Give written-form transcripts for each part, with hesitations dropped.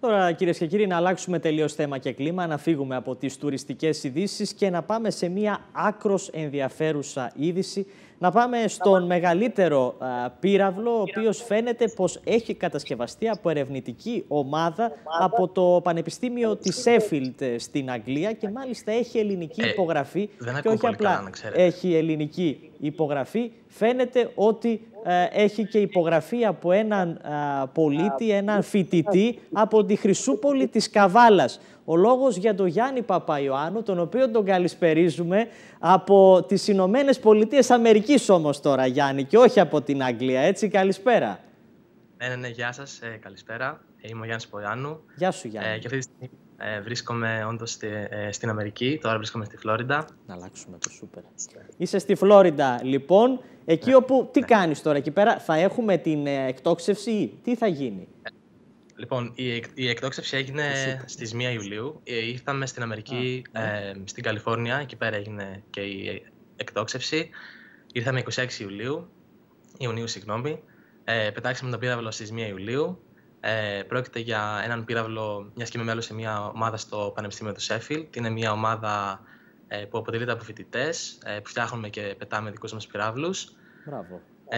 Τώρα, κυρίες και κύριοι, να αλλάξουμε τελείως θέμα και κλίμα, να φύγουμε από τις τουριστικές ειδήσεις και να πάμε σε μια άκρως ενδιαφέρουσα είδηση. Να πάμε στον μεγαλύτερο πύραυλο, ο οποίος φαίνεται πως έχει κατασκευαστεί από ερευνητική ομάδα από το Πανεπιστήμιο της Σέφιλντ στην Αγγλία και μάλιστα έχει ελληνική υπογραφή. Και όχι απλά έχει ελληνική υπογραφή, φαίνεται ότι έχει και υπογραφή από έναν πολίτη, έναν φοιτητή από τη Χρυσούπολη της Καβάλας. Ο λόγος για τον Γιάννη Παπαϊωάννου, τον οποίο τον καλησπερίζουμε από τις Ηνωμένες Πολιτείες Αμερικής όμως τώρα, Γιάννη, και όχι από την Αγγλία, έτσι, καλησπέρα. Ναι, γεια σας, καλησπέρα. Είμαι ο Γιάννης Παπαϊωάννου. Γεια σου, Γιάννη. Και αυτή τη στιγμή βρίσκομαι όντως στην Αμερική, τώρα βρίσκομαι στη Φλόριντα. Να αλλάξουμε το σούπερ. Είσαι στη Φλόριντα, λοιπόν, εκεί όπου, τι κάνεις τώρα εκεί πέρα, θα έχουμε την εκτόξευση ή τι θα γίνει? Λοιπόν, η εκτόξευση έγινε στις 1 Ιουλίου. Ήρθαμε στην Αμερική, στην Καλιφόρνια, εκεί πέρα έγινε και η εκτόξευση. Ήρθαμε 26 Ιουνίου, συγγνώμη. Πετάξαμε τον πύραυλο στις 1 Ιουλίου. Πρόκειται για έναν πύραυλο, μιας και είμαι μέλος σε μια ομάδα στο Πανεπιστήμιο του Σέφιλντ. Είναι μια ομάδα που αποτελείται από φοιτητές, που φτιάχνουμε και πετάμε δικούς μας πυράβλους. Μπράβο.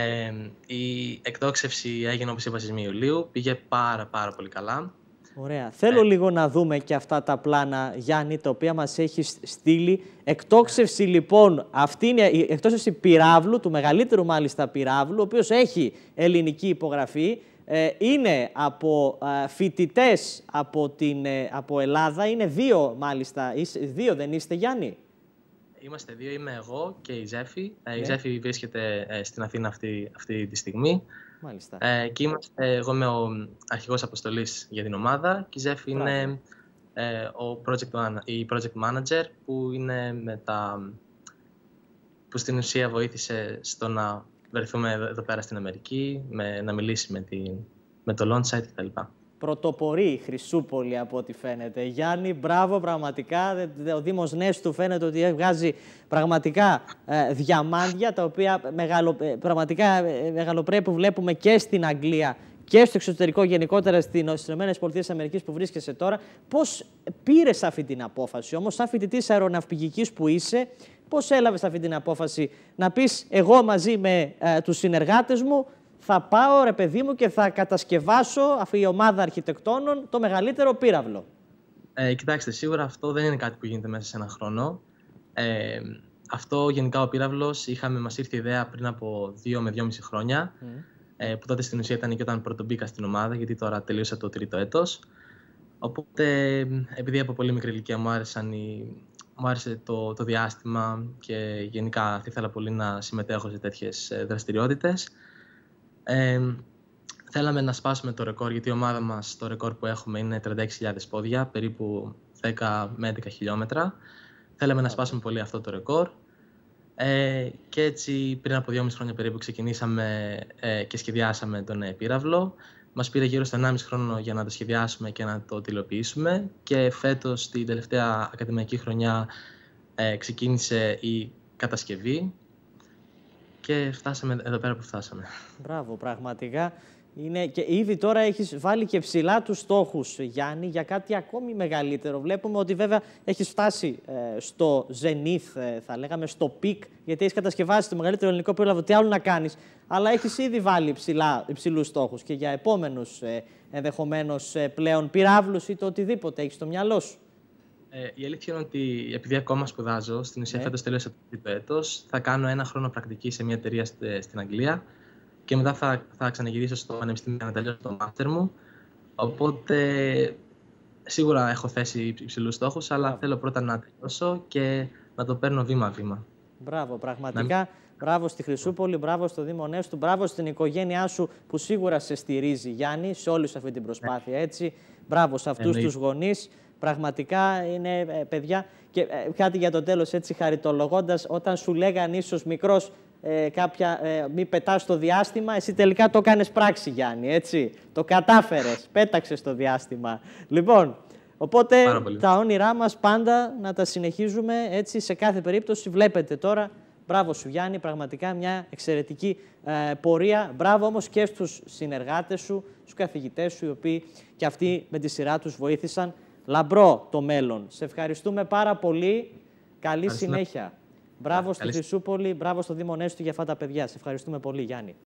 Η εκτόξευση έγινε, όπως είπα, στις 1 Ιουλίου. Πήγε πάρα πολύ καλά. Ωραία. Θέλω λίγο να δούμε και αυτά τα πλάνα, Γιάννη, τα οποία μας έχεις στείλει. Εκτόξευση, λοιπόν, αυτή είναι η εκτόξευση πυράβλου, του μεγαλύτερου μάλιστα πυράβλου, ο οποίος έχει ελληνική υπογραφή. Είναι από φοιτητές από Ελλάδα. Είναι δύο, μάλιστα. Δύο δεν είστε, Γιάννη? Είμαστε δύο, είμαι εγώ και η Ζέφη. Η Ζέφη βρίσκεται στην Αθήνα αυτή τη στιγμή. Μάλιστα. Και εγώ είμαι ο αρχηγός αποστολής για την ομάδα και η Ζέφη είναι η project manager που στην ουσία βοήθησε στο να βρεθούμε εδώ πέρα στην Αμερική, να μιλήσει με το launch site κτλ. Πρωτοπορεί η Χρυσούπολη από ό,τι φαίνεται. Γιάννη, μπράβο, πραγματικά. Ο Δήμος Νέστου φαίνεται ότι βγάζει πραγματικά διαμάντια, τα οποία πραγματικά μεγαλοπρέπεια που βλέπουμε και στην Αγγλία και στο εξωτερικό, γενικότερα στις ΗΠΑ που βρίσκεσαι τώρα. Πώς πήρες αυτή την απόφαση όμως, σαν φοιτητής αεροναυπηγικής που είσαι, πώς έλαβες αυτή την απόφαση να πεις εγώ μαζί με τους συνεργάτες μου θα πάω, ρε παιδί μου, και θα κατασκευάσω αυτή η ομάδα αρχιτεκτόνων το μεγαλύτερο πύραυλο? Κοιτάξτε, σίγουρα αυτό δεν είναι κάτι που γίνεται μέσα σε ένα χρόνο. Αυτό γενικά ο πύραυλος μας ήρθε η ιδέα πριν από 2 με 2,5 χρόνια. Που τότε στην ουσία ήταν και όταν πρωτομπήκα στην ομάδα, γιατί τώρα τελείωσα το 3ο έτος. Οπότε, επειδή από πολύ μικρή ηλικία μου άρεσε το διάστημα και γενικά θα ήθελα πολύ να συμμετέχω σε τέτοιες δραστηριότητες. Θέλαμε να σπάσουμε το ρεκόρ, γιατί η ομάδα μας, το ρεκόρ που έχουμε είναι 36.000 πόδια, περίπου 10 με 11 χιλιόμετρα. Θέλαμε να σπάσουμε πολύ αυτό το ρεκόρ. Και έτσι πριν από 2,5 χρόνια περίπου ξεκινήσαμε και σχεδιάσαμε τον πύραυλο. Μας πήρε γύρω στο 1,5 χρόνο για να το σχεδιάσουμε και να το τυλοποιήσουμε. Και φέτος, την τελευταία ακαδημαϊκή χρονιά, ξεκίνησε η κατασκευή. Και φτάσαμε εδώ πέρα που φτάσαμε. Μπράβο, πραγματικά. Και ήδη τώρα έχεις βάλει και ψηλά τους στόχους, Γιάννη, για κάτι ακόμη μεγαλύτερο. Βλέπουμε ότι βέβαια έχεις φτάσει στο ζενίθ, θα λέγαμε, στο πικ, γιατί έχεις κατασκευάσει το μεγαλύτερο ελληνικό πύραυλο. Τι άλλο να κάνεις, αλλά έχεις ήδη βάλει υψηλούς στόχους και για επόμενους ενδεχομένως πλέον πυράβλους ή το οτιδήποτε έχεις στο μυαλό σου. Η αλήθεια είναι ότι επειδή ακόμα σπουδάζω, στην ουσία φέτος τελείωσα το 3ο έτος, θα κάνω 1 χρόνο πρακτική σε μια εταιρεία στην Αγγλία και μετά θα ξαναγυρίσω στο Πανεπιστήμιο για να τελειώσω το μάστερ μου. Οπότε σίγουρα έχω θέσει υψηλούς στόχους, αλλά θέλω πρώτα να τελειώσω και να το παίρνω βήμα-βήμα. Μπράβο, πραγματικά. Μπράβο στη Χρυσούπολη, μπράβο στο Δήμο Νέστου, μπράβο στην οικογένειά σου που σίγουρα σε στηρίζει, Γιάννη, σε όλη αυτή την προσπάθεια. Έτσι. Μπράβο σε αυτούς τους γονείς. Πραγματικά είναι παιδιά. Και κάτι για το τέλος, έτσι χαριτολογώντας, όταν σου λέγαν ίσως μικρός μη πετάς στο διάστημα, εσύ τελικά το κάνεις πράξη, Γιάννη, έτσι. Το κατάφερες, πέταξες στο διάστημα. Λοιπόν, οπότε τα όνειρά μας πάντα να τα συνεχίζουμε έτσι σε κάθε περίπτωση. Βλέπετε τώρα Μπράβο σου Γιάννη, πραγματικά μια εξαιρετική πορεία. Μπράβο όμως και στους συνεργάτες σου, στους καθηγητές σου, οι οποίοι και αυτοί με τη σειρά τους βοήθησαν. Λαμπρό το μέλλον. Σε ευχαριστούμε πάρα πολύ. Καλή συνέχεια. Μπράβο στη Χρυσούπολη, μπράβο στο Δήμο Νέστου για αυτά τα παιδιά. Σε ευχαριστούμε πολύ Γιάννη.